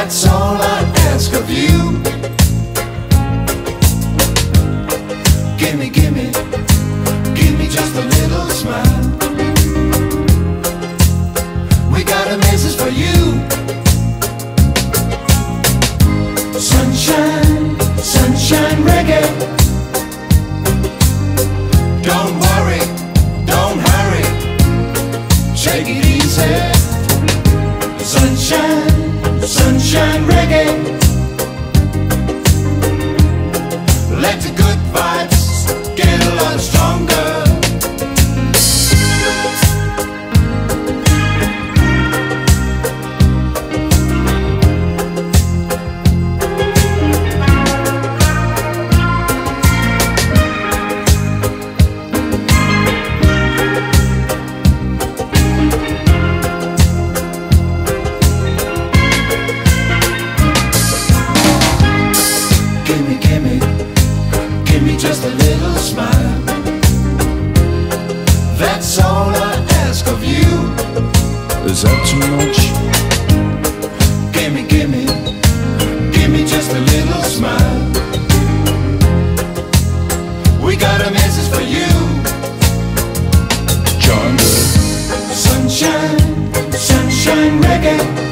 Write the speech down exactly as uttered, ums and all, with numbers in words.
That's all I ask of you. Gimme, gimme, gimme just a little smile. We got a message for you. Sunshine, sunshine reggae. Don't worry, don't hurry, take it easy. Sunshine, sunshine reggae. Let the good vibes get a lot stronger. Gimme, gimme, gimme just a little smile. That's all I ask of you. Is that too much? Gimme, gimme, gimme just a little smile. We got a message for you. John. Sunshine, sunshine reggae.